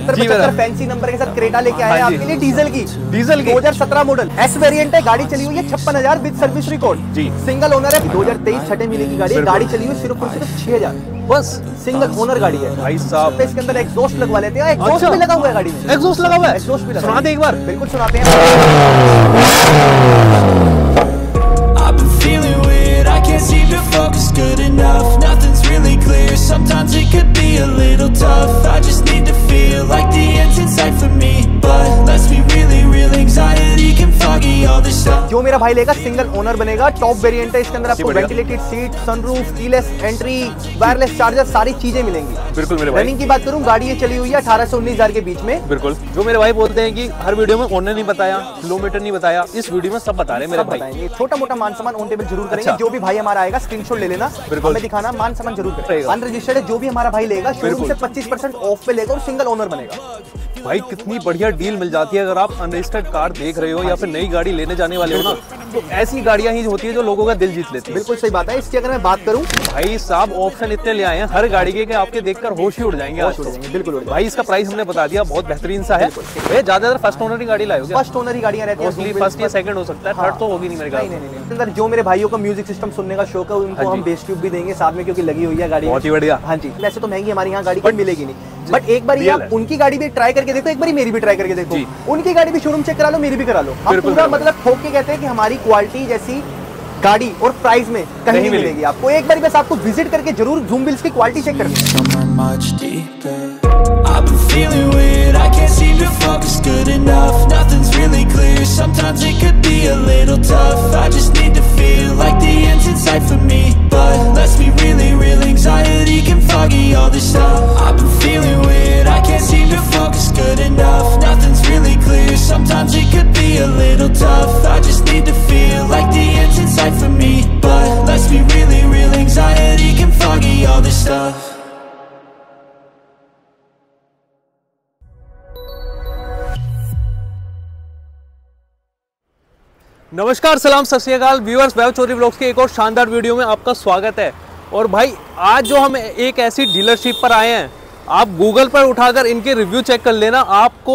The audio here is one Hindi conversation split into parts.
70-75 फैंसी नंबर के साथ क्रेटा लेके आए हैं आपके लिए डीजल की 2017 मॉडल एस वेरिएंट है। गाड़ी चली हुई है 56,000 विद सर्विस रिकॉर्ड जी। सिंगल ओनर है। 2023 छठे महीने की गाड़ी है। गाड़ी चली हुई सिर्फ 6,000 बस। सिंगल ओनर गाड़ी है भाई साहब। इसके अंदर एग्जॉस्ट लगवा लेते हैं। एग्जॉस्ट भी लगा हुआ है गाड़ी में। एग्जॉस्ट लगा हुआ है। एग्जॉस्ट भी लगा। सुनाते एक बार। बिल्कुल सुनाते हैं। Can't seem to focus good enough. Nothing's really clear. Sometimes it could be a little tough. I just need to feel like the end's in sight for me. But let's be really real. Anxiety can foggy all this stuff. जो मेरा भाई लेगा सिंगल ओनर बनेगा। टॉप वेरिएंट है। इसके अंदर आपको ventilated seat, sunroof, keyless entry, wireless charger, सारी चीजें मिलेंगी। बिल्कुल मेरे भाई। रनिंग की बात करूं, गाड़ी ये चली हुई है 18 से 19,000 के बीच में। बिल्कुल। जो मेरे भाई बोलते हैं कि हर वीडियो में ओनर नहीं बताया, किलोमीटर नहीं बताया, इस वीडियो में सब बता रहे हैं मेरे भाई। छोटा मोटा मान सामान ऑन टेबल जरूर करेंगे। जो भी भाई हमारा आएगा स्क्रीनशॉट ले लेना, हमें दिखाना, मान सामान जरूर करेंगे। अनरजिस्टर्ड है जो भी हमारा भाई लेगा शोरूम से 25% ऑफ पे लेगा और सिंगल ओनर बनेगा। भाई कितनी बढ़िया डील मिल जाती है अगर आप अनरजिस्टर्ड कार देख रहे हो या फिर नई गाड़ी लेने जाने वाले हो ना, तो ऐसी गाड़ियां ही होती है जो लोगों का दिल जीत लेती है। बिल्कुल सही बात है। इसकी अगर मैं बात करूं, भाई साहब ऑप्शन इतने ले आए हैं हर गाड़ी के कि आपके देखकर होश ही उड़ जाएंगे। बिल्कुल भाई इसका प्राइस हमने बता दिया, बहुत बेहतरीन सा है। ज्यादातर फर्स्ट ओनर की गाड़ी लाओगे। फर्स्ट ओनर ही गाड़ियां रहती हैं। फर्स्ट या सेकंड हो सकता है, थर्ड तो होगी नहीं मेरे ख्याल में। जो मेरे भाइयों को म्यूजिक सिस्टम सुनने का शौक है उनको हम बेस ट्यूब भी देंगे साथ में, क्योंकि लगी हुई है गाड़ी। बहुत ही बढ़िया। हाँ जी। वैसे तो महंगी हमारी यहाँ गाड़ी कोई मिलेगी नहीं, बट एक बार आप उनकी गाड़ी भी ट्राई करके देखो, एक बार मेरी भी ट्राई करके देखो। उनकी गाड़ी भी शोरूम चेक करा लो, मेरी भी करा लो। हम पूरा मतलब ठोक के कहते हैं कि हमारी क्वालिटी जैसी गाड़ी और प्राइस में कहीं नहीं मिलेगी आपको। एक बार बस आपको विजिट करके जरूर ज़ूम व्हील्स की क्वालिटी चेक करनी for me, but let's be really real. Anxiety can foggy all this stuff. नमस्कार, सलाम, सत श्री अकाल व्यूअर्स, वैभव चौधरी व्लॉग्स के एक और शानदार वीडियो में आपका स्वागत है। और भाई आज जो हम एक ऐसी डीलरशिप पर आए हैं, आप गूगल पर उठाकर इनके रिव्यू चेक कर लेना, आपको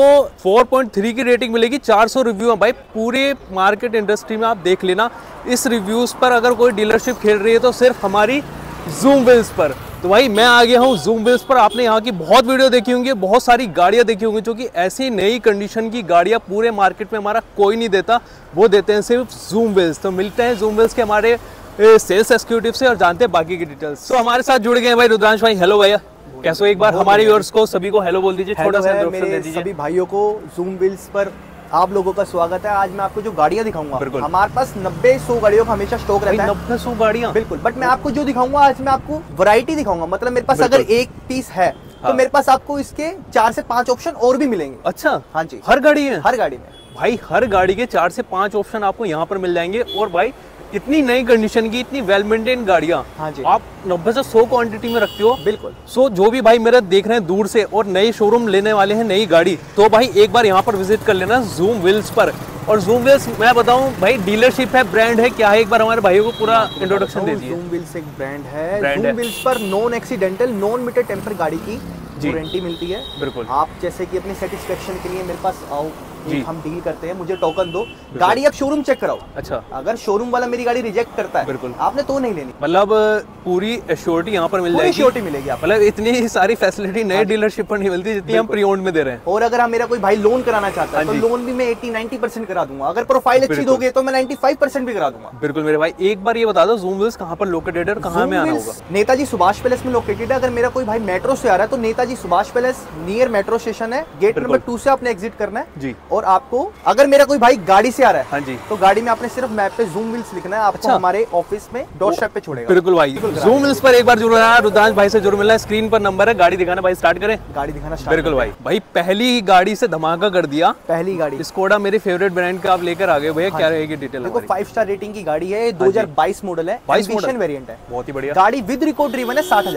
4.3 की रेटिंग मिलेगी। 400 रिव्यू है भाई, पूरे मार्केट इंडस्ट्री में आप देख लेना। इस रिव्यूज़ पर अगर कोई डीलरशिप खेल रही है तो सिर्फ हमारी ज़ूम व्हील्स पर। तो भाई मैं आ गया हूँ ज़ूम व्हील्स पर। आपने यहाँ की बहुत वीडियो देखी होंगी, बहुत सारी गाड़ियाँ देखी होंगी, जो कि ऐसी नई कंडीशन की गाड़ियाँ पूरे मार्केट में हमारा कोई नहीं देता, वो देते हैं सिर्फ ज़ूम व्हील्स। तो मिलते हैं ज़ूम व्हील्स के हमारे सेल्स एग्जीक्यूटिव से और जानते हैं बाकी की डिटेल्स। तो हमारे साथ जुड़ गए हैं भाई रुद्रांश भाई। हेलो भैया, कैसे हो? एक बार हमारे व्यूअर्स को सभी को हेलो बोल दीजिए, छोटा सा इंट्रोडक्शन दे दीजिए। सभी भाइयों को ज़ूम व्हील्स पर आप लोगों का स्वागत है। आज मैं आपको जो गाड़ियां दिखाऊंगा, हमारे पास 90-100 गाड़ियों का हमेशा स्टॉक रहता है। 90-100 गाड़ियां? बिल्कुल। बट मैं आपको जो दिखाऊंगा आज मैं आपको वैरायटी दिखाऊंगा। मतलब मेरे पास अगर एक पीस है तो मेरे पास आपको इसके 4 से 5 ऑप्शन और भी मिलेंगे। अच्छा, हाँ जी। हर गाड़ी है? हर गाड़ी में भाई, हर गाड़ी के 4 से 5 ऑप्शन आपको यहाँ पर मिल जाएंगे। और भाई इतनी नई कंडीशन की, इतनी वेल मेंटेन गाड़ियाँ आप 90 से 100 क्वांटिटी में रखते हो। बिल्कुल। सो जो भी भाई मेरा देख रहे हैं दूर से और नए शोरूम लेने वाले हैं नई गाड़ी, तो भाई एक बार यहाँ पर विजिट कर लेना ज़ूम व्हील्स पर। और ज़ूम व्हील्स मैं बताऊं भाई, डीलरशिप है, ब्रांड है, क्या है, एक बार हमारे भाइयों को पूरा इंट्रोडक्शन दे दीजिए। ज़ूम व्हील्स एक ब्रांड है। ज़ूम व्हील्स पर non accidental, non meter tamper गाड़ी की वारंटी मिलती है। बिल्कुल। आप जैसे कि अपनी सेटिस्फेक्शन के लिए मेरे पास आओ, हम डील करते हैं, मुझे टोकन दो, गाड़ी आप शोरूम चेक कराओ। अच्छा। अगर शोरूम वाला मेरी गाड़ी रिजेक्ट करता है, बिल्कुल, आपने तो नहीं लेनी। मतलब पूरी एश्योरिटी यहाँ पर मिल जाएगी। एश्योरिटी मिलेगी आपको। मतलब इतनी सारी फैसिलिटी नए डीलरशिप पर नहीं मिलती जितनी हम प्री ओन्ड में दे रहे हैं। और अगर हम मेरा कोई भाई लोन कराना चाहता है तो लोन भी मैं 80-90% करा दूंगा। अगर प्रोफाइल अच्छी दोगे तो मैं 95% भी करा दूंगा। बिल्कुल मेरे भाई। एक बार ये बता दो ज़ूम व्हील्स कहाँ पर लोकेटेड है और कहाँ में आना होगा? नेताजी सुभाष पैलेस में लोकेटेड है। अगर मेरा कोई भाई मेट्रो से आ रहा है तो Netaji Subhash palace near metro station है, गेट नंबर 2 से आपने एग्जिट करना है जी। और आपको अगर मेरा कोई भाई गाड़ी से आ रहा है, हाँ जी, तो गाड़ी में आपने सिर्फ मैप पे ज़ूम व्हील्स लिखना है, आपको हमारे ऑफिस में डोर स्टेप पे छोड़ेगा। बिल्कुल भाई, ज़ूम व्हील्स पर एक बार जुड़ रहा है, रुद्रांश भाई से जुड़ मिलना है। स्क्रीन पर नंबर है, गाड़ी दिखाना भाई, स्टार्ट करें। गाड़ी दिखाना स्टार्ट। बिल्कुल भाई। भाई पहली गाड़ी से धमाका कर दिया। पहली गाड़ी स्कोडा, मेरे फेवरेट ब्रांड का आप लेकर आ गए भैया। क्या रहेगी डिटेल? देखो 5 स्टार रेटिंग की गाड़ी है, 2022 मॉडल है, 22 मॉडल वेरिएंट है। बहुत ही बढ़िया गाड़ी। विद रिकॉर्ड ड्रिवन है 60,000।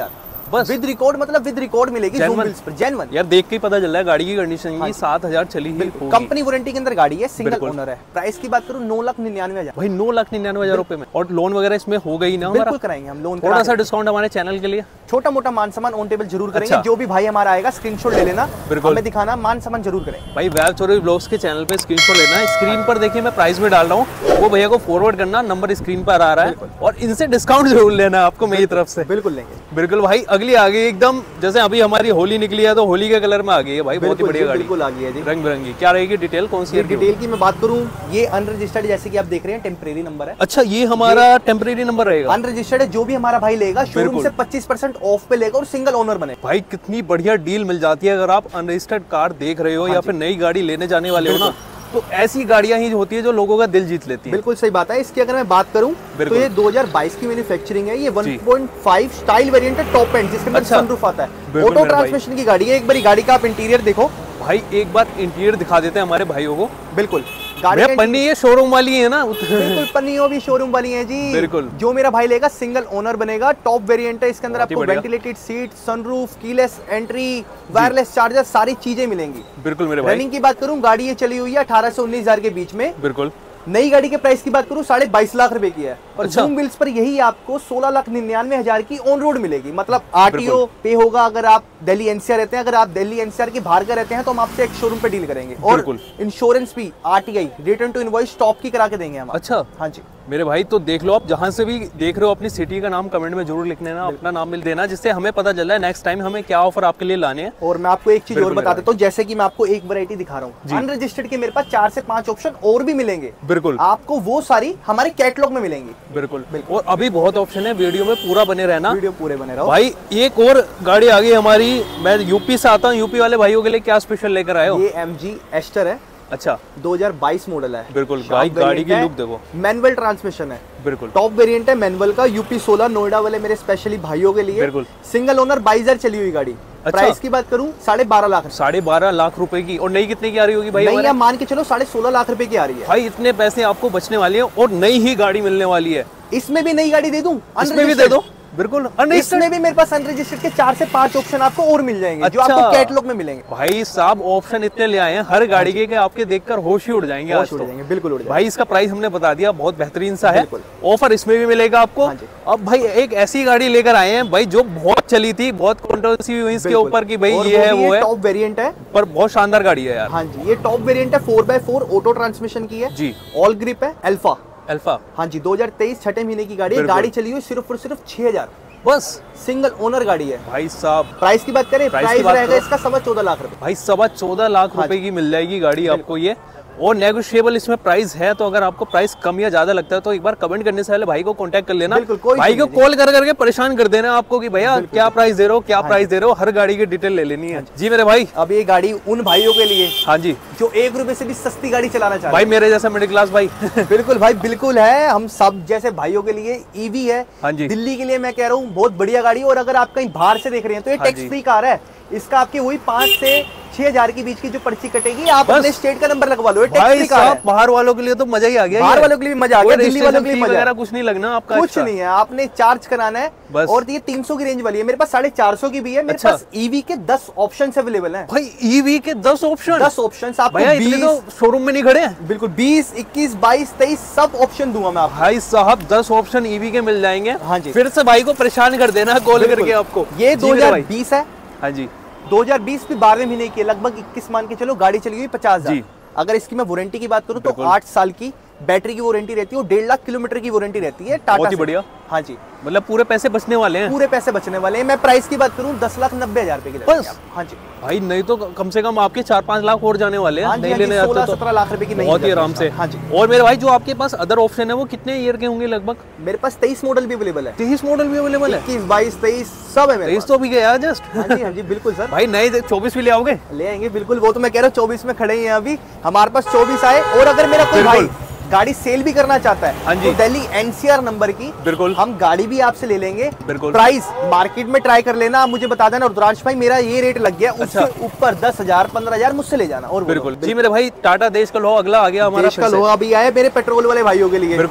बस विद रिकॉर्ड, मतलब विद रिकॉर्ड मिलेगी Genuine। Zoom wheels पर, जेन्युइन। यार देख के ही पता चल रहा है गाड़ी की कंडीशन की 7000 चली ही होगी। कंपनी वारंटी के अंदर गाड़ी है, सिंगल बिल्कुल। ओनर है। प्राइस की बात करूं 9,99,000। भाई 9,99,000 रुपए में, और लोन वगैरह इसमें हो गई ना हमारा? बिल्कुल कराएंगे हम लोन। थोड़ा सा डिस्काउंट हमारे चैनल के लिए, छोटा मोटा मान सामान ऑन टेबल जरूर करेंगे। अच्छा। जो भी भाई हमारा आएगा स्क्रीनशॉट ले लेना, बिल्कुल। हमें दिखाना, मान सामान जरूर करेंगे। भाई वैव चोरी ब्लॉग्स के चैनल पे स्क्रीनशॉट लेना है। स्क्रीन पर देखिए मैं प्राइस में डाल रहा हूँ, वो भैया को फॉरवर्ड करना, नंबर स्क्रीन पर आ रहा है, और इनसे डिस्काउंट जरूर लेना है आपको मेरी तरफ से। बिल्कुल लेंगे। बिल्कुल भाई। अगली आ गई एकदम, जैसे अभी हमारी होली निकली है तो होली के कलर में आ गई है भाई, बहुत ही बिल्कुल बढ़िया जी, गाड़ी, बिल्कुल आ गई है जी। रंग बिरंगी। क्या रहेगी डिटेल, कौन सी है? डिटेल की मैं बात करूं, ये अनरजिस्टर्ड, जैसे कि आप देख रहे हैं टेम्परेरी नंबर है। अच्छा, ये हमारा टेम्परेरी नंबर रहेगा, अनरजिस्टर्ड है। जो भी हमारा भाई लेगा शोरूम बिल्कुल। से 25% ऑफ पे लेगा और सिंगल ओनर बने। भाई कितनी बढ़िया डील मिल जाती है अगर आप अनरजिस्टर्ड कार देख रहे हो या फिर नई गाड़ी लेने जाने वाले हो ना, तो ऐसी गाड़ियां ही होती है जो लोगों का दिल जीत लेती है। बिल्कुल सही बात है। इसकी अगर मैं बात करूं तो ये 2022 की मैन्युफैक्चरिंग है। ये 1.5 स्टाइल वेरिएंट है, टॉप एंड, जिसके अंदर अच्छा। सनरूफ आता है। बिल्कुल ऑटो मेरे भाई। ट्रांसमिशन की गाड़ी है। एक बार गाड़ी का आप इंटीरियर देखो भाई, एक बार इंटीरियर दिखा देते हैं हमारे भाइयों को। बिल्कुल। गाड़ी भैया पन्नी ये शोरूम वाली है ना? बिल्कुल पन्नियों भी शोरूम वाली है जी। बिल्कुल। जो मेरा भाई लेगा सिंगल ओनर बनेगा, टॉप वेरिएंट है। इसके अंदर बहुत ही आपको बढ़िया। Ventilated seat, sunroof, keyless entry, wireless charger, सारी चीजें मिलेंगी। बिल्कुल मेरे भाई। रनिंग की बात करूं, गाड़ी ये चली हुई है 18 से 19,000 के बीच में। बिल्कुल। नई गाड़ी के प्राइस की बात करूं 22.5 लाख रुपए की है, और अच्छा। Zoom Wheels पर यही आपको 16,99,000 की ऑन रोड मिलेगी। मतलब आरटीओ बिल्कुल। पे होगा अगर आप दिल्ली एनसीआर रहते हैं। अगर आप दिल्ली एनसीआर के बाहर का रहते हैं तो हम आपसे एक शोरूम पे डील करेंगे, और बिल्कुल। इंश्योरेंस भी RTI, return to invoice, stop की करा के देंगे हम। अच्छा हाँ जी मेरे भाई, तो देख लो आप जहां से भी देख रहे हो, अपनी सिटी का नाम कमेंट में जरूर लिख लेना, अपना नाम मिल देना, जिससे हमें पता चल रहा है नेक्स्ट टाइम हमें क्या ऑफर आपके लिए लाने हैं। और मैं आपको एक चीज और बिल्कुल बता मेरे देता हूँ, जैसे कि मैं आपको एक वैरायटी दिखा रहा हूँ, अनरजिस्टर्ड के मेरे पास 4 से 5 ऑप्शन और भी मिलेंगे। बिल्कुल। आपको वो सारी हमारे कैटलॉग में मिलेंगी। बिल्कुल। और अभी बहुत ऑप्शन है, वीडियो में पूरा बने रहना, वीडियो पूरे बने रहो भाई। एक और गाड़ी आ गई हमारी, मैं यूपी से आता हूँ, यूपी वाले भाइयों के लिए क्या स्पेशल लेकर आए हो? ये MG एस्टर है। अच्छा, 2022 मॉडल है। बिल्कुल। Sharp गाड़ी की variant है, लुक देखो। मैनुअल ट्रांसमिशन है। बिल्कुल। टॉप वेरिएंट है मैनुअल का। यूपी 16 नोएडा वाले मेरे स्पेशली भाइयों के लिए। बिल्कुल। सिंगल ओनर 22,000 चली हुई गाड़ी। अच्छा। प्राइस की बात करूं 12.5 लाख। 12.5 लाख रुपए की। और नई कितने की आ रही होगी भाई? नहीं, मान के चलो 16.5 लाख रुपए की आ रही है। भाई इतने पैसे आपको बचने वाले हैं, और नई ही गाड़ी मिलने वाली है। इसमें भी नई गाड़ी दे दूं, इसमें भी दे दो। बिल्कुल। इसमें भी मेरे पास अनरजिस्टर्ड के 4 से 5 ऑप्शन आपको और मिल जाएंगे, जो अच्छा। आपको कैटलॉग में मिलेंगे। भाई साहब ऑप्शन इतने ले आए हैं हर गाड़ी के कि आपके देखकर होश ही उड़ जाएंगे आज उड़ तो। जाएंगे, बिल्कुल उड़ जाएंगे। भाई इसका प्राइस हमने बता दिया, बहुत बेहतरीन सा है। बिल्कुल। ऑफर इसमें भी मिलेगा आपको। हाँ जी। अब भाई एक ऐसी गाड़ी लेकर आए हैं भाई जो बहुत चली थी, बहुत कंट्रोवर्सी हुई इसके बिल्कुल। ऊपर कि भाई और ये है वो है, टॉप वेरिएंट है, पर बहुत शानदार गाड़ी है यार। हाँ जी। ये टॉप वेरिएंट है, 4x4 ऑटो ट्रांसमिशन की है जी। ऑल ग्रिप है, अल्फा। अल्फा। हाँ जी, 2023 छठे महीने की गाड़ी है। बिल्कुल। गाड़ी चली हुई सिर्फ और सिर्फ 6,000, बस। सिंगल ओनर गाड़ी है। भाई साहब प्राइस की बात करें, प्राइस की प्राइस बात रहेगा करो। इसका 14.25 लाख रुपए। भाई 14.25 लाख रुपए की मिल जाएगी गाड़ी आपको ये, और नेगोशिएबल इसमें प्राइस है। तो अगर आपको प्राइस कम या ज्यादा लगता है तो एक बार कमेंट करने से पहले भाई को कांटेक्ट कर लेना। बिल्कुल, कोई भाई को नहीं। कॉल कर करके परेशान कर देना आपको कि भैया क्या प्राइस दे रहे हो, क्या प्राइस दे रहे हो, हर गाड़ी की डिटेल ले लेनी है। जी मेरे भाई। अब ये गाड़ी उन भाइयों के लिए हाँ जी। जो 1 रुपए से भी सस्ती गाड़ी चलाना चाहते भाई मेरे जैसा मिडिल क्लास भाई। हैं। बिल्कुल भाई, बिल्कुल है। हम सब जैसे भाइयों के लिए ईवी है। हाँ जी। दिल्ली के लिए मैं कह रहा हूँ बहुत बढ़िया गाड़ी है। और अगर आप कहीं बाहर से देख रहे हैं तो ये हाँ टैक्स जी। फ्री कार है। इसका आपकी वही 5 से 6,000 के बीच की जो पर्ची कटेगी, आप बस। अपने स्टेट का नंबर लगवा लो, ये टैक्स भाई फ्री कार साहब है। बाहर वालों के लिए तो मजा ही आ गया। बाहर वालों के लिए भी मजा आ गया, दिल्ली वालों के लिए मजा वगैरह कुछ नहीं लगना आपका, कुछ नहीं है, आपने चार्ज कराना है बस। और ये 300 की रेंज वाली है। मेरे पास 450 की भी है। मेरे अच्छा। पास ईवी के 10 ऑप्शन अवेलेबल हैं। भाई ईवी के 10 ऑप्शन। 10 ऑप्शन आपको भैया इतने 20 तो शोरूम में नहीं खड़े हैं। बिल्कुल 20, 21, 22, 23 सब ऑप्शन दूंगा मैं आपको। भाई साहब 10 ऑप्शन ईवी के मिल जाएंगे। हाँ जी। फिर से भाई को परेशान कर देना कॉल बिल्कुल। करके आपको। ये जी मेरे भाई। 2020 है। हाँ जी। 2020 भी 12वें महीने की है, लगभग 21 मान के चलो। गाड़ी चली हुई 50,000। जी। अगर इसकी मैं वारंटी की बात करूं तो बिल्कुल। 8 साल की बैटरी की वारंटी रहती है और 1.5 लाख किलोमीटर की वारंटी रहती है टाटा बहुत ही से। बढ़िया। हाँ जी, मतलब पूरे पैसे बचने वाले हैं। पूरे पैसे बचने वाले हैं। मैं प्राइस की बात करूं 10,90,000 रुपए की लगेगी बस। आपको। हाँ जी। भाई नहीं तो कम से कम आपके 4-5 लाख और जाने वाले हैं। हाँ जी, नहीं हाँ जी, लेने जाते 16-17 लाख रुपए की नहीं बहुत ही जाती आराम से। हाँ जी। और मेरे भाई जो आपके पास अदर ऑप्शन है वो कितने ईयर के होंगे लगभग? मेरे पास 23 मॉडल भी अवेलेबल है। 23 मॉडल भी अवेलेबल है। 21, 22, 23 सब है मेरे 23 पास। तो अभी गया जस्ट। हाँ जी, हाँ जी, बिल्कुल सर। भाई नए 24 भी ले आओगे? ले आएंगे बिल्कुल। वो तो मैं कह रहा हूँ 24 में खड़े ही हैं अभी। हमारे पास 24 आए। और अगर मेरा कोई भाई बिल्कुल। गाड़ी सेल भी करना चाहता है हाँ जी। तो दिल्ली एनसीआर नंबर की बिल्कुल। हम गाड़ी भी आपसे ले लेंगे। बिल्कुल। प्राइस मार्केट में ट्राई कर लेना, आप मुझे बता देना रुद्रांश भाई मेरा ये रेट लग गया, उससे अच्छा। ऊपर 10,000 15,000 मुझसे ले जाना। और बिल्कुल जी मेरे भाई। टाटा देश का लोहा अगला आ गया हमारा। देश का लोहा भी आया मेरे पेट्रोल वाले भाइयों के लिए। बिल्कुल।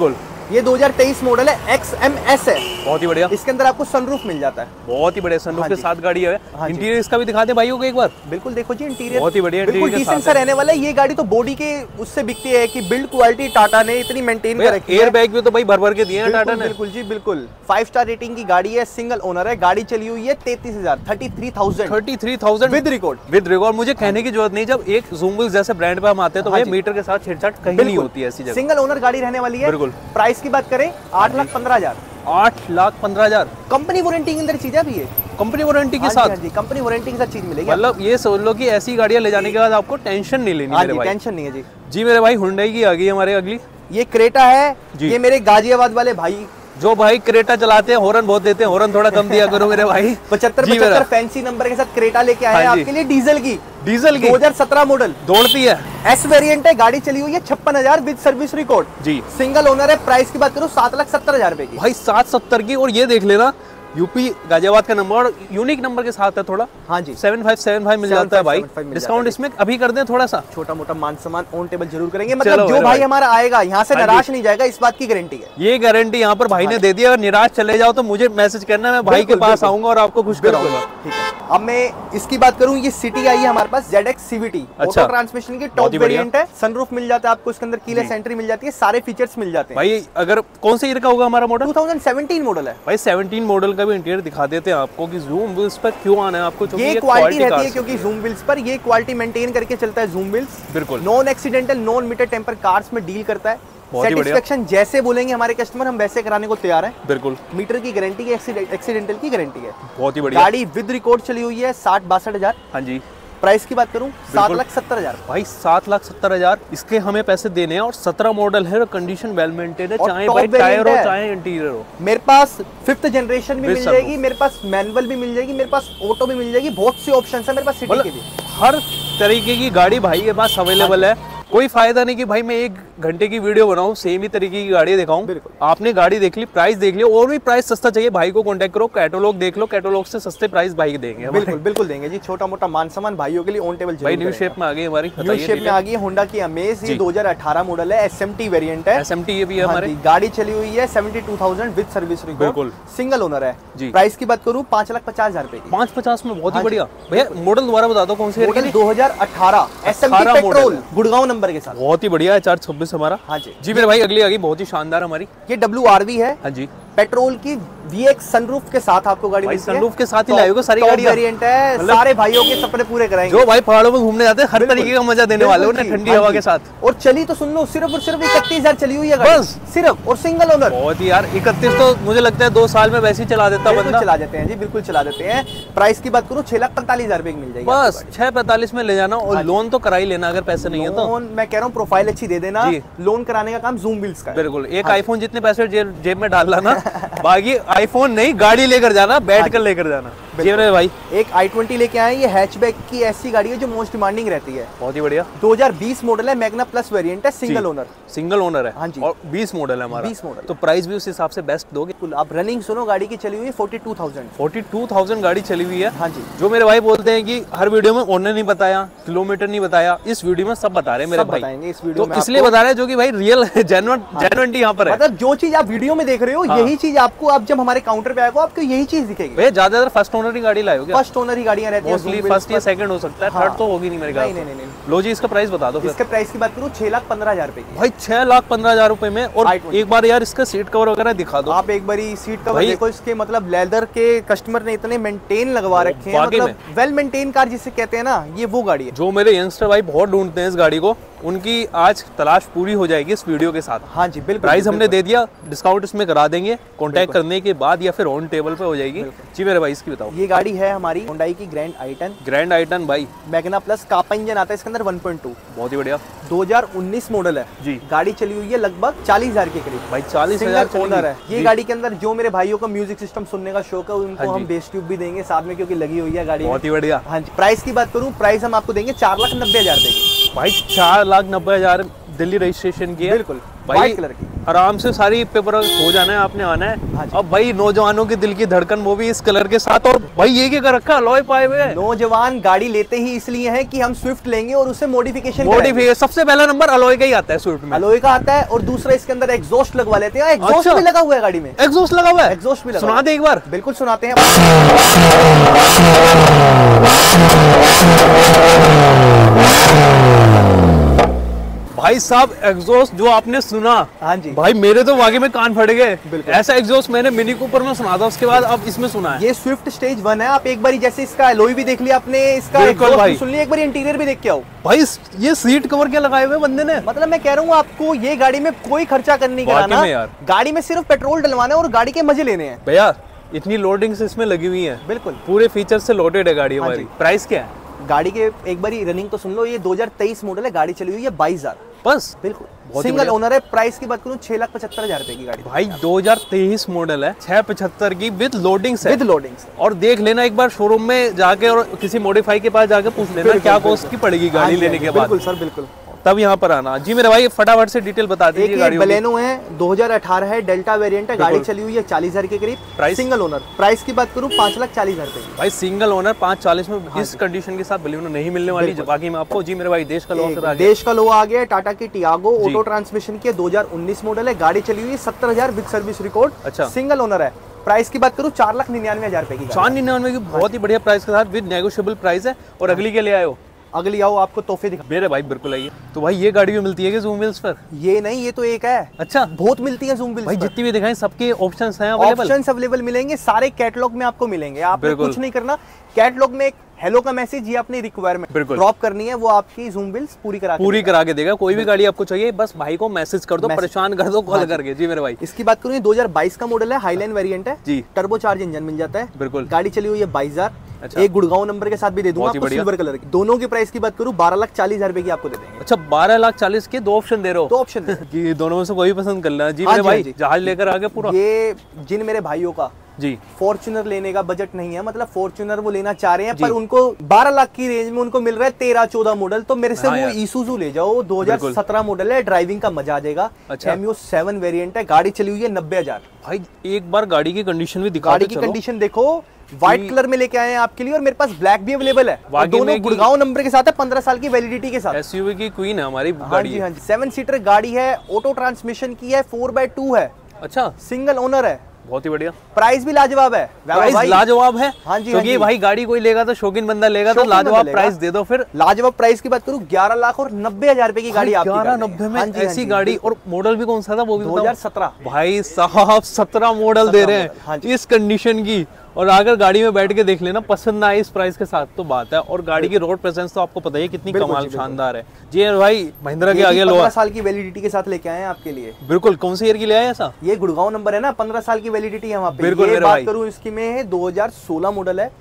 ये 2023 मॉडल है, XMS है। बहुत ही बढ़िया। इसके अंदर आपको सनरूफ मिल जाता है। बहुत ही बढ़िया सनरूफ हाँ के जी। साथ गाड़ी है। हाँ जी। इंटीरियर इसका भी दिखा दे भाइयों को एक बार। बिल्कुल देखो जी इंटीरियर बहुत ही बढ़िया बिल्कुल इंटीरियर के डिसेंट साथ सा है। रहने वाला है। ये गाड़ी तो बॉडी के उससे बिकती है कि बिल्ड क्वालिटी टाटा ने इतनी मेंटेन कर रखी है। एयर बैग भी तो भाई भर भर के दिए हैं टाटा बिल्कुल ने। बिल्कुल जी बिल्कुल। 5 स्टार रेटिंग की गाड़ी है, सिंगल ओनर है, गाड़ी चली हुई है 33,000 33,000 विद रिकॉर्ड। With record. मुझे कहने की जरूरत नहीं, जब एक ज़ूम व्हील्स जैसे ब्रांड पे हम आते हैं तो हाँ भाई जी। मीटर के साथ छेड़छाड़ कहीं नहीं होती है ऐसी जगह। सिंगल ओनर गाड़ी रहने वाली है। बिल्कुल। प्राइस की बात करें 8,15,000। 8,15,000 कंपनी वारंटी के अंदर चीज है भी ये। कंपनी वारंटी के हाँ जी, साथ। हाँ जी, कंपनी वारंटी के साथ चीज मिलेगी। मतलब ये सोच लो कि ऐसी गाड़ियां ले जाने के बाद आपको टेंशन नहीं लेनी हाँ मेरे जी, भाई। टेंशन नहीं है जी। जी मेरे भाई हुंडई की आ गई हमारे अगली। ये क्रेटा है जी। ये मेरे गाजियाबाद वाले भाई जो भाई क्रेटा चलाते हैं हॉर्न बहुत देते हैं, हॉर्न थोड़ा कम दिया करो मेरे भाई। 75 फैंसी नंबर के साथ क्रेटा लेके आए हैं हाँ जी। आपके लिए डीजल की। डीजल की 2017 मॉडल दौड़ती है। एस वेरिएंट है, गाड़ी चली हुई है 56,000 विद सर्विस रिकॉर्ड। जी सिंगल ओनर है। प्राइस की बात करूं 7,70,000 रुपए की। भाई 770 की। और ये देख लेना यूपी गाजियाबाद का नंबर और यूनिक नंबर के साथ है थोड़ा। हाँ जी 7575 मिल जाता है भाई। 7575 मिल डिस्काउंट जाता इसमें अभी कर दें थोड़ा सा। छोटा मोटा मान सम्मान ऑन टेबल जरूर करेंगे। चलो मतलब जो मेरे भाई भाई। हमारा आएगा यहाँ से हाँ जी। निराश नहीं जाएगा, इस बात की गारंटी है। ये गारंटी यहाँ पर भाई ने दे दी। अगर निराश चले जाओ तो मुझे मैसेज करना, मैं भाई के बिल्कुल, पास बिल्कुल। आऊंगा और आपको खुश कराऊंगा। ठीक है। अब मैं इसकी बात करूं, ये सिटी आई है हमारे पास ZX CVT अच्छा। ऑटो ट्रांसमिशन की बहुत टॉप ही बढ़िया। वेरिएंट है। सनरूफ मिल जाता है आपको, इसके अंदर कीलेस एंट्री मिल जाती है, सारे फीचर्स मिल जाते हैं। भाई अगर कौन से ईयर का होगा हमारा मॉडल? 2017 मॉडल है। भाई 17 मॉडल का भी इंटीरियर दिखा देते हैं आपको कि जूम व्हील्स पर क्यों आना है आपको। क्योंकि ये क्वालिटी quality रहती cars है क्योंकि जूम व्हील्स पर ये क्वालिटी मेंटेन करके चलता है। जूम व्हील्स बिल्कुल। Non accidental non meter tamper cars में डील करता है। बहुत ही बढ़िया। सेटिस्फेक्शन जैसे बोलेंगे हमारे कस्टमर हम वैसे कराने को तैयार हैं। बिल्कुल मीटर की गारंटी है, एक्सीडेंटल की गारंटी है। बहुत ही बढ़िया। गाड़ी विद रिकॉर्ड चली हुई है 60-62,000। हाँ जी। प्राइस की बात करूं 7,70,000। भाई 7,70,000 इसके हमें पैसे देने हैं और 17 मॉडल है और कंडीशन वेल मेंटेन है, और चाहे top भाई टायर variant हो है। चाहे इंटीरियर हो। मेरे पास 5th जनरेशन भी With मिल sunroof। जाएगी, मेरे पास मैनुअल भी मिल जाएगी, मेरे पास ऑटो भी मिल जाएगी। बहुत सी ऑप्शन है मेरे पास सिटी के मतलब लिए। हर तरीके की गाड़ी भाई के पास अवेलेबल है। कोई फायदा नहीं कि भाई मैं 1 घंटे की वीडियो बनाऊं सेम ही तरीके की गाड़ी दिखाऊं। बिल्कुल। आपने गाड़ी देख ली, प्राइस देख लिया, और भी प्राइस सस्ता चाहिए भाई को कांटेक्ट करो, कैटलॉग देख लो, कैटलॉग से सस्ते प्राइस भाई देंगे हमारे। बिल्कुल बिल्कुल देंगे जी। छोटा मोटा मान सम्मान भाइयों के लिए ऑन टेबल भाई न्यू शेप में आ गई हमारी। न्यू शेप में आ गई है होंडा की अमेज। ये जी। 2018 मॉडल है, SMT वेरिएंट है। SMT ये भी है हाँ हमारे। जी, गाड़ी चली हुई है 72,000 विद सर्विस रिकॉर्ड। बिल्कुल। सिंगल ओनर है जी। प्राइस की बात करूं 5,50,000 रुपए की। 550 में बहुत ही हाँ जी। बढ़िया। भैया मॉडल दोबारा बता दो कौन सी मॉडल है? 2018 SMT 18 petrol model. Gurgaon number के साथ। बहुत ही बढ़िया है 426 हमारा। हाँ जी। जी मेरे भाई अगली आ गई बहुत ही शानदार हमारी। ये WRV है, हाँ जी। पेट्रोल की VX सनरूफ के साथ आपको गाड़ी भाई मिलती है। सनरूफ के साथ ही लाएगा सारी टॉप गाड़ियाँ। वेरिएंट है, मतलब- सारे भाइयों के सपने पूरे कराएंगे। जो भाई पहाड़ों में घूमने जाते हैं हर बिल्कुल। तरीके का मजा देने वाले बिल्कुल उन्हें जी, ठंडी हाँ हवा जी। के साथ। और चली तो सुन लो सिर्फ 31,000 चली हुई है गाड़ी। बस। सिर्फ और सिंगल ओनर। बहुत ही यार 31 तो मुझे लगता है 2 साल में वैसे ही चला देता बिल्कुल बंदा। चला देते हैं जी, बिल्कुल चला देते हैं। प्राइस की बात करूं 6,45,000 रुपए की मिल जाएगी बस आपको 645 में ले जाना हाँ और जी। लोन तो करा ही लेना अगर पैसे नहीं है गाड़ी। तो। लोन मैं कह रहा हूँ प्रोफाइल अच्छी दे देना। जी। लोन कराने का काम जूम व्हील्स का है। बिल्कुल। एक हाँ जी। आईफोन जितने पैसे जेब में डाल लाना बाकी आईफोन नहीं गाड़ी लेकर जाना, बैठ कर लेकर जाना। जी मेरे भाई एक i20 लेके आए। ये हैचबैक की ऐसी गाड़ी है जो मोस्ट डिमांडिंग रहती है। बहुत ही बढ़िया। 2020 मॉडल है, मैग्ना प्लस वेरिएंट है, सिंगल ओनर। सिंगल ओनर है। हाँ जी। और 20 मॉडल है हमारा। 20 मॉडल। तो प्राइस भी उस हिसाब से बेस्ट दोगे। बिल्कुल। आप रनिंग सुनो, गाड़ी की चली हुई है 42,000। 42,000 गाड़ी चली हुई है। हाँ जी। जो मेरे भाई बोलते हैं कि हर वीडियो में ओनर नहीं बताया, किलोमीटर नहीं बताया, इस वीडियो में सब बता रहे हैं मेरे सब भाई। बताएंगे इस वीडियो तो में इसलिए आपको। बता रहे हैं जो कि भाई रियल जेन्युइनिटी यहाँ पर है। मतलब जो चीज आप वीडियो में देख रहे हो हाँ। यही चीज आपको, आप जब हमारे काउंटर पे आएगा आपको यही चीज दिखेगी। भैया ज्यादातर फर्स्ट ओनर की गाड़ी लाओगे? फर्स्ट ओनर ही गाड़ियां रहती हैं मोस्टली Zoom फर्स्ट या wheels पर। सेकंड हो सकता है, हाँ। थर्ड तो होगी नहीं मेरे ख्याल नहीं, से। नहीं, नहीं, नहीं। लो जी इसका प्राइस बता दो फिर। इसके प्राइस की बात करूं 6,15,000 रुपए की। भाई 6,15,000 रुपए में। और i20। एक बार यार इसका सीट कवर वगैरह दिखा दो। आप एक बारी सीट कवर भाई- देखो इसके, मतलब लेदर के कस्टमर ने इतने मेंटेन लगवा रखे हैं, वाकई मतलब वेल मेंटेन कार जिसे कहते हैं ना, ये वो गाड़ी है। जो मेरे यंगस्टर भाई बहुत ढूंढते हैं इस गाड़ी को, उनकी आज तलाश पूरी हो जाएगी इस वीडियो के साथ। हाँ जी बिल्कुल। प्राइस हमने बिल्कुल। दे दिया, डिस्काउंट इसमें करा देंगे कांटेक्ट करने के बाद या फिर ऑन टेबल पे हो जाएगी। जी मेरे भाई इसकी बताओ। ये गाड़ी है हमारी होंडा की ग्रैंड i10 ग्रैंड आइटन भाई मैग्ना प्लस कापा इंजन आता है इसके अंदर 1.2। बहुत ही बढ़िया 2019 मॉडल है जी। गाड़ी चली हुई है लगभग 40,000 के करीब। भाई 40,000 सिंगल ओनर है ये जी। गाड़ी के अंदर। जो मेरे भाइयों को म्यूजिक सिस्टम सुनने का शौक है उनको हाँ हम जी। बेस ट्यूब भी देंगे साथ में, क्योंकि लगी हुई है गाड़ी में। बहुत ही बढ़िया। हाँ जी। प्राइस की बात करूं, प्राइस हम आपको देंगे 4,90,000 रुपए की। भाई 4,90,000 दिल्ली रजिस्ट्रेशन की है। बिल्कुल भाई व्हाइट कलर की। आराम से सारी पेपर हो जाना है, आपने आना है। हाँ जी। अब भाई नौजवानों की दिल की धड़कन वो भी इस कलर के साथ, और भाई ये क्या कर रखा है, अलॉय पाए हुए हैं। नौजवान गाड़ी लेते ही इसलिए है कि हम स्विफ्ट लेंगे और उससे मॉडिफिकेशन सबसे पहला नंबर अलॉय का ही आता है स्विफ्ट में। अलॉय का आता है, और दूसरा इसके अंदर एग्जॉस्ट लगवा लेते हैं। एग्जॉस्ट भी लगा हुआ है गाड़ी में, एग्जॉस्ट लगा हुआ है। एग्जॉस्ट भी लगा सुना दे एक बार। बिल्कुल सुनाते हैं। भाई साहब एग्जॉस्ट जो आपने सुना, हाँ जी भाई मेरे तो वाकई में कान फट गए। ऐसा एग्जॉस्ट मैंने मिनी कूपर में सुना था, उसके बाद अब इसमें सुना है। ये स्विफ्ट स्टेज 1 है। आप एक बार जैसे इसका एलॉय भी देख लिया आपने, इसका बिल्कुल भाई। सुन लिया, एक बार इंटीरियर भी देख के आओ। भाई ये सीट कवर क्या लगाए हुए बंदे ने। मतलब मैं कह रहा हूँ आपको ये गाड़ी में कोई खर्चा करने का वाकई में यार। गाड़ी में सिर्फ पेट्रोल डलवाना है और गाड़ी के मजे लेने हैं भैया। इतनी लोडिंग्स इसमें लगी हुई है, बिल्कुल पूरे फीचर से लोडेड है गाड़ी हाँ हमारी। जी। प्राइस क्या है गाड़ी के? एक बार रनिंग तो सुन लो। ये 2023 मॉडल है, गाड़ी चली हुई है 22,000 बस। बिल्कुल बहुत ही सिंगल बढ़िया। ओनर है। प्राइस की बात करूँ 6,75,000 रुपए की गाड़ी। भाई 2023 मॉडल है, 675 की विद लोडिंग्स है। With loadings. और देख लेना एक बार शोरूम में जाके, और किसी मॉडिफाई के पास जाके पूछ लेना क्या कॉस्ट की पड़ेगी गाड़ी लेने के बाद। बिल्कुल सर, बिल्कुल। तब यहाँ पर आना। जी मेरे भाई फटाफट से डिटेल बता दीजिए गाड़ी। बलेनो है, 2018 है, डेल्टा वेरिएंट है, गाड़ी चली हुई है 40,000 के करीब। प्राइस? Single owner. प्राइस की बात करूँ 5,40,000 रुपए। भाई सिंगल ओनर 540 में इस कंडीशन के साथ बलेनो नहीं मिलने वाली बाकी में आपको। जी मेरे भाई देश का लोग देश का लो आ गया। टाटा की टियागो ऑटो ट्रांसमिशन की 2019 मॉडल है, गाड़ी चली हुई है 70,000 विद सर्विस रिकॉर्ड। अच्छा। सिंगल ओनर है। प्राइस की बात करूँ 4,99,000 रुपए की। 499 की बहुत ही बढ़िया प्राइस के साथ विद नेगोशिएबल प्राइस है। और अगली के लिए आए हो? अगली आओ, आपको तोहफे दिखा। मेरे भाई बिल्कुल आइए। तो भाई ये गाड़ी भी मिलती है कि ज़ूम व्हील्स पर? ये नहीं, ये तो एक है। अच्छा, बहुत मिलती है ज़ूम व्हील्स भाई पर। जितनी भी दिखाएं सबके ऑप्शंस हैं अवेलेबल। ऑप्शंस अवेलेबल मिलेंगे, सारे कैटलॉग में आपको मिलेंगे। आपने कुछ नहीं करना, कैटलॉग में एक हेलो का मैसेज, ये अपनी रिक्वायरमेंट ड्रॉप करनी है, वो आपकी ज़ूम व्हील्स पूरी करा के देगा। कोई भी गाड़ी आपको चाहिए बस भाई को मैसेज कर दो, परेशान कर दो कॉल करके। जी मेरे भाई। इसकी बात करूँ 2022 का मॉडल है, हाईलाइन वेरिएंट है जी। टर्बो चार्ज इंजन मिल जाता है। बिल्कुल। गाड़ी चली हुई है 22,000। अच्छा। एक गुड़गांव नंबर के साथ भी दे दूंगा आपको, सिल्वर कलर की। दोनों की प्राइस की बात करूँ 12,40,000 रुपए की आपको दे देंगे। अच्छा, 12,40,000 के दो ऑप्शन दे रहे हो? दो ऑप्शन कि दोनों में से कोई पसंद कर लेना। जी मेरे भाई जहाज लेकर आगे पूरा। ये जिन मेरे भाइयों का जी फॉर्च्यूनर लेने का बजट नहीं है, मतलब फॉर्च्यूनर वो लेना चाह रहे हैं पर उनको 12 लाख की रेंज में उनको मिल रहा है 13-14 मॉडल, तो मेरे से वो ईसुजू ले जाओ। 2017 मॉडल है, ड्राइविंग का मजा आ जाएगा। अच्छा। MU 7 वेरिएंट है, गाड़ी चली हुई है 90,000। भाई एक बार गाड़ी की कंडीशन भी दिखा। गाड़ी की कंडीशन देखो, व्हाइट कलर में लेके आए हैं आपके लिए, और मेरे पास ब्लैक भी अवेलेबल है। दोनों गुड़गांव नंबर के साथ है, 15 साल की वैलिडिटी के साथ। एसयूवी की क्वीन है हमारी गाड़ी। हाँ जी, 7 सीटर गाड़ी है, ऑटो ट्रांसमिशन की है, 4x2 है। अच्छा, सिंगल ओनर है। बहुत ही बढ़िया। प्राइस भी लाजवाब है। प्राइस लाजवाब है। हाँ जी, क्योंकि भाई गाड़ी कोई लेगा तो शौकीन बंदा लेगा, तो लाजवाब प्राइस दे दो फिर। लाजवाब प्राइस की बात करूँ 11,90,000 रुपए की गाड़ी आपकी। 11,90 में ऐसी गाड़ी, और मॉडल भी कौन सा था वो भी 2017। भाई साहब 17 मॉडल दे रहे हैं इस कंडीशन की। और अगर गाड़ी में बैठ के देख लेना पसंद ना आए इस प्राइस के साथ तो बात है। और गाड़ी की रोड प्रेजेंस तो आपको पता ही है कितनी कमाल शानदार है। जी भाई महिंद्रा के आगे 15 साल की वैलिडिटी के साथ लेके आए हैं आपके लिए। बिल्कुल। कौन से ईयर की ले आए ऐसा? ये गुड़गांव नंबर है ना, 15 साल की वैलिडिटी है वहाँ पे। बिल्कुल। ये बात करूँ इसकी में है 2016 मॉडल है,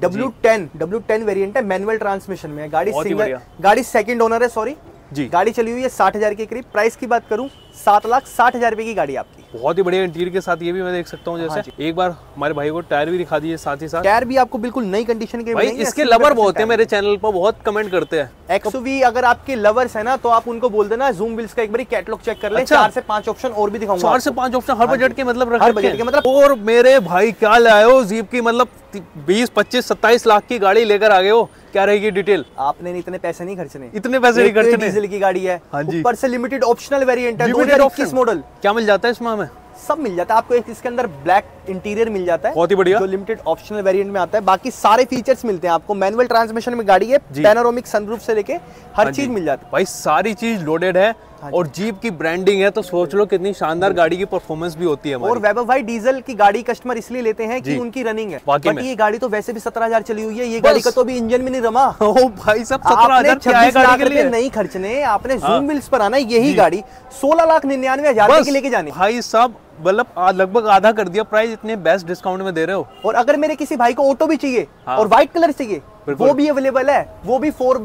W10 वेरिएंट है, मैनुअल ट्रांसमिशन में है। गाड़ी सेकंड ओनर है, सॉरी जी। गाड़ी चली हुई है 60,000 के करीब। प्राइस की बात करूं 7,60,000 रुपए की गाड़ी आपकी। बहुत ही बढ़िया इंटीरियर के साथ ये भी मैं देख सकता हूँ। जैसे एक बार हमारे भाई को टायर भी दिखा दीजिए साथ ही साथ। टायर भी आपको बिल्कुल नई कंडीशन के भाई इसके लवर बहुत है, मेरे चैनल पर बहुत कमेंट करते हैं। एक्सयूवी अगर आपके लवर्स है ना, तो आप उनको बोल देना ज़ूम व्हील्स का एक बार कैटलॉग चेक कर ले। 4 से 5 ऑप्शन और भी दिखाऊंगा। 4 से 5 ऑप्शन हर बजट के मतलब हर बजट के मतलब। और मेरे भाई क्या लाए हो जीप की, मतलब 20, 25, 27 लाख की गाड़ी लेकर आ गए हो। क्या रहेगी डिटेल? आपने इतने पैसे नहीं खर्चने, इतने पैसे नहीं खर्चने। डीजल की गाड़ी है, ऊपर से लिमिटेड ऑप्शनल वेरिएंट है, 2021 मॉडल। क्या मिल जाता है इसमें हमें? सब मिल जाता है आपको। इसके अंदर ब्लैक इंटीरियर मिल जाता है, बहुत ही बढ़िया, जो लिमिटेड ऑप्शनल वेरिएंट में आता है। बाकी सारे फीचर्स मिलते हैं आपको। मैनुअल ट्रांसमिशन में गाड़ी है, पैनोरामिक सनरूफ से लेके हर चीज मिल जाती है। भाई सारी चीज लोडेड है और जीप की ब्रांडिंग है, तो सोच लो कितनी शानदार गाड़ी की परफॉर्मेंस भी होती है। और वैभव भाई डीजल की गाड़ी कस्टमर इसलिए लेते हैं कि उनकी रनिंग है। बट ये गाड़ी तो वैसे भी 17,000 चली हुई है, ये गाड़ी का तो भी इंजन भी नहीं रमा। ओ भाई सब 17,000 क्या है गाड़ी के लिए? नहीं खर्चने, आपने ज़ूम व्हील्स पर आना। यही गाड़ी 16,99,000 की लेके जानी। भाई साहब मतलब लगभग आधा कर दिया प्राइस, इतने बेस्ट डिस्काउंट में दे रहे हो। और अगर मेरे किसी भाई को ऑटो भी चाहिए और व्हाइट कलर चाहिए, वो भी अवेलेबल है। वो भी 4x4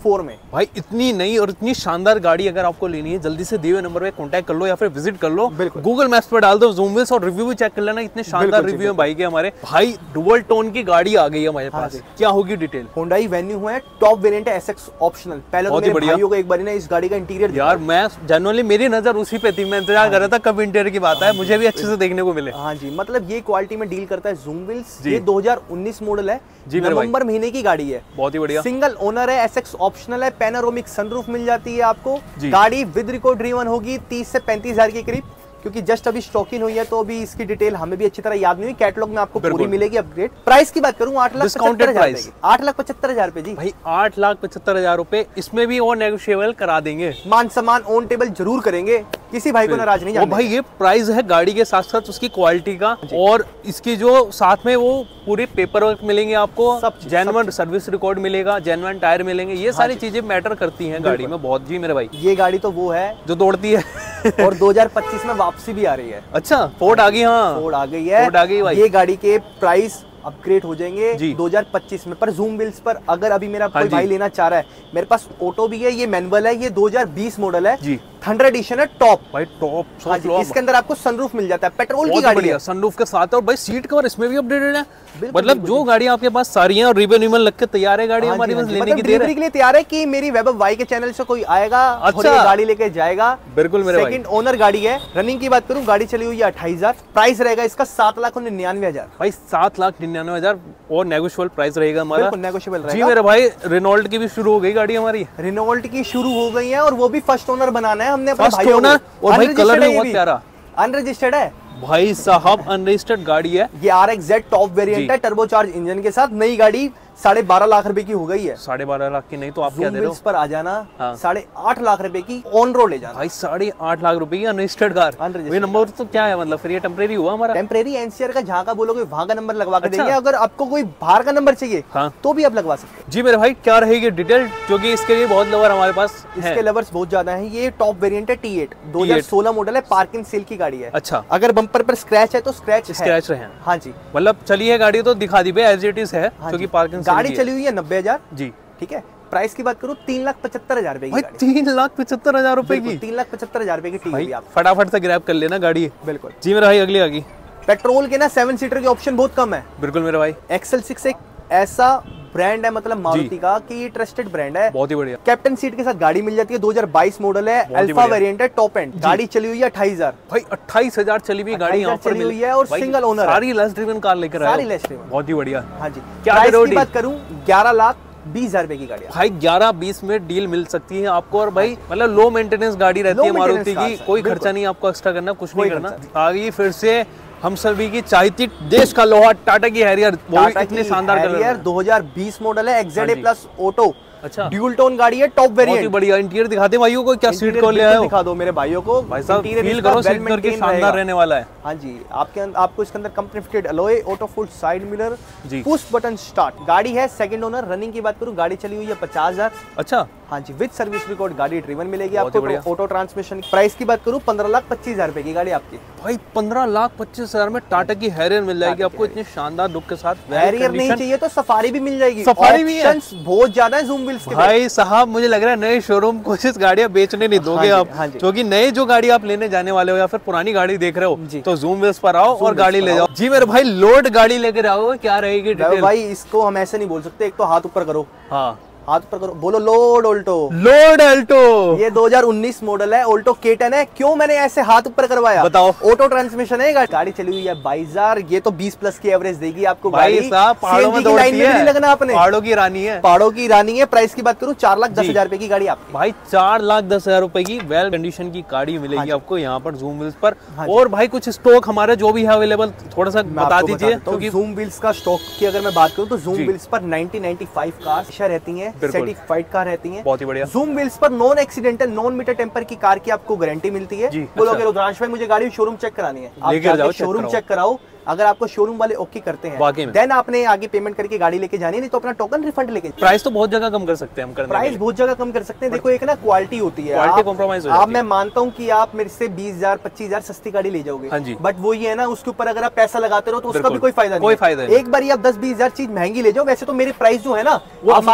4 में। भाई इतनी नई और इतनी शानदार गाड़ी अगर आपको लेनी है, जल्दी से दिए हुए नंबर पे कांटेक्ट कर लो या फिर विजिट कर लो। गूगल मैप्स पे डाल दो ज़ूम व्हील्स और रिव्यू भी चेक कर लेना। इतने शानदार रिव्यू है बाइक के हमारे। भाई डुअल टोन की गाड़ी आ गई है हमारे पास। क्या होगी डिटेल? Hyundai Venue है, टॉप वेरिएंट है, SX ऑप्शनल। पहले तो मेरे भाइयों को एक बार ना इस गाड़ी का इंटीरियर यार, मैं जनरली मेरी नजर उसी पे थी, मैं इंतजार कर रहा था कब इंटीरियर की बात है, मुझे भी अच्छे से देखने को मिले। हाँ जी, मतलब ये क्वालिटी में डील करता है ज़ूम व्हील्स। ये 2019 मॉडल है, नवंबर महीने की गाड़ी है। बहुत ही बढ़िया। सिंगल ओनर है, SX ऑप्शनल है, पैनोरामिक सनरूफ मिल जाती है आपको। गाड़ी विद रिकॉर्ड ड्रीवन होगी 30 से 35 हजार के करीब, क्योंकि जस्ट अभी स्टॉकिंग हुई है तो अभी इसकी डिटेल हमें भी अच्छी तरह याद नहीं हुई। कैटलॉग में आपको पूरी मिलेगी अपडेट। प्राइस की बात करूं 8,75,000 8,75,000 रुपए जी। भाई 8,75,000 रुपए, इसमें भी और नेगोशिएबल करा देंगे। मान सम्मान ऑन टेबल जरूर करेंगे, किसी भाई को नाराज नहीं जाने। भाई ये प्राइस है गाड़ी के साथ साथ उसकी क्वालिटी का, और इसकी जो साथ में वो पूरे पेपर वर्क मिलेंगे आपको, जेन्युइन सर्विस रिकॉर्ड मिलेगा, जेन्युइन टायर मिलेंगे। ये सारी चीजें मैटर करती हैं गाड़ी में बहुत। जी मेरे भाई, ये गाड़ी तो वो है जो दौड़ती है और 2025 में वापसी भी आ रही है। अच्छा, फोर्ड आ गई। हाँ, फोर्ड आ गई है, फोर्ड आ गई भाई। ये गाड़ी के प्राइस अपग्रेड हो जाएंगे 2025 में, पर ज़ूम व्हील्स पर अगर अभी मेरा कोई भाई लेना चाह रहा है, मेरे पास ऑटो भी है, ये मैनुअल है, ये 2020 मॉडल है जी, थंडर एडिशन है, टॉप भाई टॉप। इसके अंदर आपको सनरूफ मिल जाता है, पेट्रोल की गाड़ी है, सनरूफ के साथ। और भाई सीट कवर इसमें भी अपडेटेड है। मतलब जो गाड़ी आपके पास सारी है और रिबन विबन लग के तैयार है गाड़ी हमारी, बस लेने की देर है। के लिए तैयार है कि मेरी वैभव भाई के चैनल से कोई आएगा और ये गाड़ी लेके जाएगा। बिल्कुल मेरे भाई। सेकंड ओनर गाड़ी है। रनिंग की बात करूं, गाड़ी चली हुई है 28,000, प्राइस रहेगा इसका 7,99,000। भाई 7,99,000 और नेगोशिएबल प्राइस रहेगा हमारा। बिल्कुल नेगोशिएबल रहेगा। जी मेरे भाई, रेनॉल्ट की भी शुरू हो गई गाड़ी हमारी। रेनॉल्ट की शुरू हो गई है और वो भी फर्स्ट ओनर बनाना है हमने अपने भाइयों को। और भाई कलर भी बहुत प्यारा, अनरजिस्टर्ड है भाई साहब, अनरजिस्टर्ड गाड़ी है। ये RXZ टॉप वेरिएंट है, टर्बोचार्ज इंजन के साथ। नई गाड़ी 12.5 लाख रुपए की हो गई है। 12.5 लाख की नहीं तो आप क्या दे रहे हो? पर आ जाना 8.5 लाख रुपए की ऑन रोड ले जाना। भाई 8.5 लाख रुपए की अनरजिस्टर्ड कार। ये नंबर तो क्या है, मतलब फिर ये टेम्परेरी हुआ हमारा? टेम्परेरी NCR का जहाँ का बोलोगे वहाँ का नंबर लगवा के देंगे। अगर आपको कोई बाहर का नंबर चाहिए तो भी आप लगवा सकते हैं। जी मेरे भाई, क्या रहेगी डिटेल, क्योंकि इसके लिए बहुत लवर हमारे पास, इसके लवर्स बहुत ज्यादा है। ये टॉप वेरिएंट है, T8 2016 मॉडल है, पार्किंग सेल की गाड़ी है। अच्छा, अगर बम्पर पर स्क्रैच है तो स्क्रैच रहे। हाँ जी, मतलब चली है गाड़ी तो दिखा दी भाई, एज इट इज है, क्योंकि पार्किंग गाड़ी चली हुई है 90,000 जी। ठीक है, प्राइस की बात करूं 3,75,000 रुपए की। 3,75,000 रुपए की, 3,75,000 रुपए की टी। आप फटाफट से ग्रैब कर लेना गाड़ी। बिल्कुल जी मेरा भाई, अगली आ गई। पेट्रोल के ना 7 सीटर के ऑप्शन बहुत कम है। बिल्कुल मेरे भाई। XL6 एक ऐसा ब्रांड है, मतलब मारुति का, कि ये ट्रस्टेड ब्रांड है। बहुत ही बढ़िया। कैप्टन सीट के साथ गाड़ी मिल जाती है, 2022 मॉडल है, अल्फा वेरिएंट है, टॉप एंड। गाड़ी चली हुई है 28,000। भाई 28,000 चली हुई गाड़ी यहाँ पर चली हुई है और सिंगल ओनर, सारी लेस ड्रिवन कार लेकर आए, सारी लेस ड्रिवन। बहुत ही बढ़िया। हाँ जी, क्या की बात करूं 11,20,000 रुपए की गाड़ी। भाई 11-20 में डील मिल सकती है आपको। और भाई मतलब लो मेंटेनेंस गाड़ी रहती है मारुति की, कोई खर्चा नहीं आपको एक्स्ट्रा करना, कुछ नहीं करना। आ गई फिर से हम सभी की चाहती देश का लोहा, टाटा की हैरियर, वो भी इतने शानदार कलर। 2020 मॉडल है, XZA प्लस ऑटो। अच्छा, ड्यूल टोन गाड़ी है, टॉप वेरिएंट। बहुत ही बढ़िया। इंटीरियर दिखाते भाइयों को, क्या सीट कवर ले आए हो? दिखा दो मेरे भाइयों को। भाई साहब फील करो, सीट कवर की शानदार रहने वाला है। हाँ जी, आपको इसके अंदर company fitted alloy, auto full side mirror, push button start. गाड़ी है सेकंड ओनर। रनिंग की बात करूं, गाड़ी चली हुई है 50,000। अच्छा, हाँ जी, विद सर्विस रिकॉर्ड गाड़ी ड्रिवन मिलेगी आपको, ऑटो ट्रांसमिशन। प्राइस की बात करूं 15,25,000 रुपए की गाड़ी आपकी। भाई 15,25,000 में टाटा की हैरियर मिल जाएगी आपको, इतने शानदार लुक के साथ। हैरियर नहीं चाहिए तो सफारी भी मिल जाएगी। सफारी भी है, बहुत ज्यादा है ज़ूम व्हील्स के। भाई साहब मुझे लग रहा है नए शोरूम को कुछ गाड़ियां बेचने नहीं दोगे आप, क्योंकि नए जो गाड़ी आप लेने जाने वाले हो या फिर पुरानी गाड़ी देख रहे हो तो ज़ूम व्हील्स पर आओ और गाड़ी ले जाओ। जी मेरे भाई, लोड गाड़ी लेकर आओ, क्या रहेगी डिटेल? भाई इसको हम ऐसे नहीं बोल सकते, एक तो हाथ ऊपर करो। हाँ, हाथ पर करो, बोलो लोड ऑल्टो। लोड अल्टो, ये 2019 मॉडल है, ऑल्टो K10 है। क्यों मैंने ऐसे हाथ ऊपर करवाया? बताओ। ऑटो ट्रांसमिशन है, गाड़ी चली हुई है 22,000। ये तो 20+ की एवरेज देगी आपको भाई साहब। पहाड़ों में दौड़ती है, नहीं लगना आपने, पहाड़ों की रानी है, पहाड़ों की रानी है। प्राइस की बात करूं 4,10,000 रुपए की गाड़ी आपकी। भाई 4,10,000 रुपए की वेल कंडीशन की गाड़ी मिलेगी आपको यहाँ पर ज़ूम व्हील्स पर। और भाई कुछ स्टॉक हमारे जो भी है अवेलेबल, थोड़ा सा बता दीजिए। क्योंकि ज़ूम व्हील्स का स्टॉक की अगर मैं बात करूं तो ज़ूम व्हील्स पर 90-95 कार्स रहती है, सर्टिफाइड रहती हैं। बहुत ही बढ़िया। ज़ूम व्हील्स पर non accidental, non meter tamper की कार की आपको गारंटी मिलती है। बोलोगे रुद्रांश भाई मुझे गाड़ी शोरूम चेक करानी है, आप शोरूम चेक कराओ। अगर आपको शोरूम वाले ओके करते हैं देन आपने आगे पेमेंट करके गाड़ी लेके जानी है, नहीं तो अपना टोकन रिफंड लेके। प्राइस तो बहुत जगह कम कर सकते हैं हम, प्राइस बहुत जगह कम कर सकते हैं। देखो एक ना क्वालिटी होती है, क्वालिटी कॉम्प्रोमाइज हो जाती है। आप मैं मानता हूँ कि आप मेरे से 20,000 25,000 सस्ती गाड़ी ले जाओगे, बट वो ये है ना, उसके ऊपर अगर आप पैसा लगाते रहो तो उसका भी कोई फायदा नहीं। कोई फायदा नहीं। एक बार आप 10-20,000 चीज महंगी ले जाओ। वैसे तो मेरी प्राइस जो है ना वो मार्केट में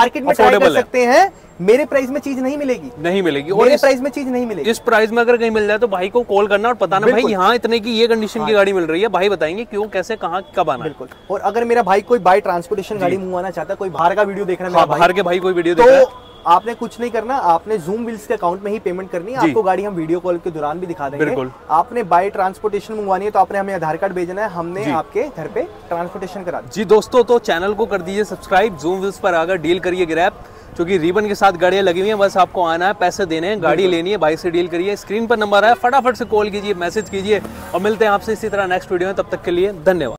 कर Affordable है। सकते हैं, मेरे प्राइस में चीज नहीं मिलेगी, नहीं मिलेगी। और मेरे इस प्राइस में चीज नहीं मिलेगी। इस प्राइस में अगर कहीं मिल जाए तो भाई को कॉल करना और बताना भाई बिल्कुल। यहाँ इतने की ये कंडीशन की गाड़ी मिल रही है, भाई बताएंगे क्यों, कैसे, कहाँ, कब आना है। बिल्कुल। और अगर मेरा भाई कोई बाय ट्रांसपोर्टेशन गाड़ी मंगवाना चाहता है, कोई बाहर का वीडियो देख रहा है हाँ, मेरा बाहर के भाई कोई वीडियो देख रहा है, तो आपने कुछ नहीं करना, आपने जूम व्हील्स के अकाउंट में ही पेमेंट करनी है। आपको गाड़ी हम वीडियो कॉल के दौरान भी दिखा देंगे। बिल्कुल। आपने बाय ट्रांसपोर्टेशन मंगवानी है तो आपने हमें आधार कार्ड भेजना है, हमने आपके घर पे ट्रांसपोर्टेशन करा दी। जी दोस्तों, तो चैनल को कर दीजिए सब्सक्राइब, जूम व्हील्स पर आकर डील करिए ग्रैब, क्योंकि रिबन के साथ गाड़ियां लगी हुई हैं, बस आपको आना है, पैसे देने हैं, गाड़ी लेनी है, भाई से डील करिए। स्क्रीन पर नंबर है, फटाफट से कॉल कीजिए, मैसेज कीजिए और मिलते हैं आपसे इसी तरह नेक्स्ट वीडियो में। तब तक के लिए धन्यवाद।